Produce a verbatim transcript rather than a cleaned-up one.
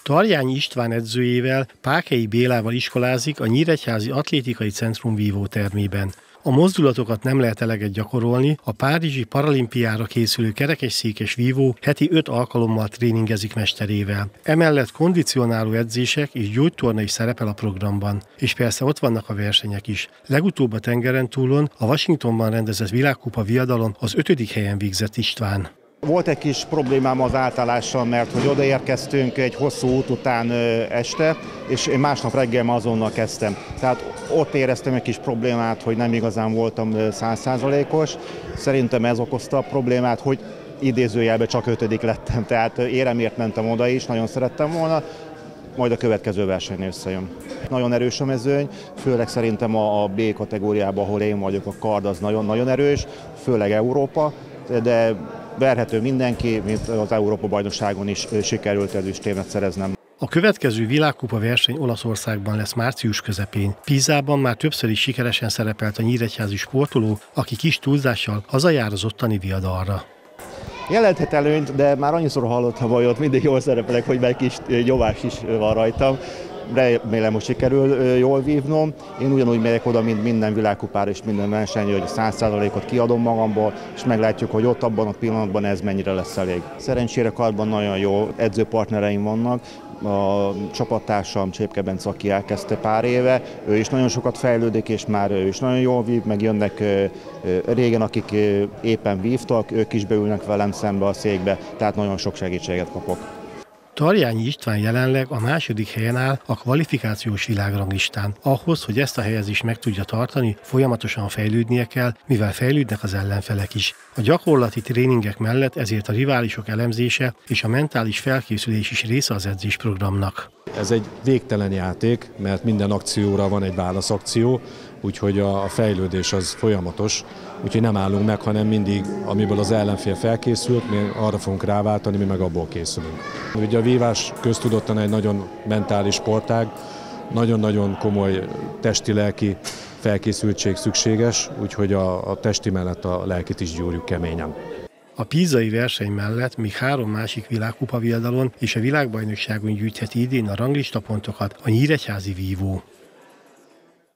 Tarjányi István edzőjével, Pákei Bélával iskolázik a Nyíregyházi Atlétikai Centrum vívótermében. A mozdulatokat nem lehet eleget gyakorolni, a párizsi paralimpiára készülő kerekesszékes vívó heti öt alkalommal tréningezik mesterével. Emellett kondicionáló edzések és gyógytorna is szerepel a programban. És persze ott vannak a versenyek is. Legutóbb a tengeren túlon, a Washingtonban rendezett világkupa viadalon az ötödik helyen végzett István. Volt egy kis problémám az átállással, mert hogy odaérkeztünk egy hosszú út után este, és én másnap reggel azonnal kezdtem. Tehát ott éreztem egy kis problémát, hogy nem igazán voltam száz százalékos. Szerintem ez okozta a problémát, hogy idézőjelben csak ötödik lettem. Tehát éremért mentem oda is, nagyon szerettem volna, majd a következő versenynél összejön. Nagyon erős a mezőny, főleg szerintem a B kategóriában, ahol én vagyok, a kard az nagyon-nagyon erős, főleg Európa, de verhető mindenki, mint az Európa-bajnokságon is sikerült ezüstérmet szereznem. A következő világkupa verseny Olaszországban lesz március közepén. Pízában már többször is sikeresen szerepelt a nyíregyházi sportoló, aki kis túlzással hazajár az ottani viadalra. Jelenthet előnyt, de már annyiszor hallottam, hogy ott mindig jól szerepelek, hogy meg kis nyomás is van rajtam. Remélem, hogy sikerül jól vívnom. Én ugyanúgy megyek oda, mint minden világkupára és minden versenyre, hogy a száz százalékot kiadom magamból, és meglátjuk, hogy ott abban a pillanatban ez mennyire lesz elég. Szerencsére kardban nagyon jó edzőpartnereim vannak. A csapattársam Csépke Bence, aki elkezdte pár éve, ő is nagyon sokat fejlődik, és már ő is nagyon jól vív, meg jönnek régen, akik éppen vívtak, ők is beülnek velem szembe a székbe, tehát nagyon sok segítséget kapok. Tarjányi István jelenleg a második helyen áll a kvalifikációs világranglistán. Ahhoz, hogy ezt a helyezést meg tudja tartani, folyamatosan fejlődnie kell, mivel fejlődnek az ellenfelek is. A gyakorlati tréningek mellett ezért a riválisok elemzése és a mentális felkészülés is része az edzésprogramnak. Ez egy végtelen játék, mert minden akcióra van egy válaszakció, úgyhogy a fejlődés az folyamatos, úgyhogy nem állunk meg, hanem mindig, amiből az ellenfél felkészült, mi arra fogunk ráváltani, mi meg abból készülünk. Ugye a vívás köztudottan egy nagyon mentális sportág, nagyon-nagyon komoly testi-lelki felkészültség szükséges, úgyhogy a, a testi mellett a lelkit is gyúrjuk keményen. A pízai verseny mellett még három másik világkupa viadalon és a világbajnokságon gyűjtheti idén a ranglistapontokat a nyíregyházi vívó.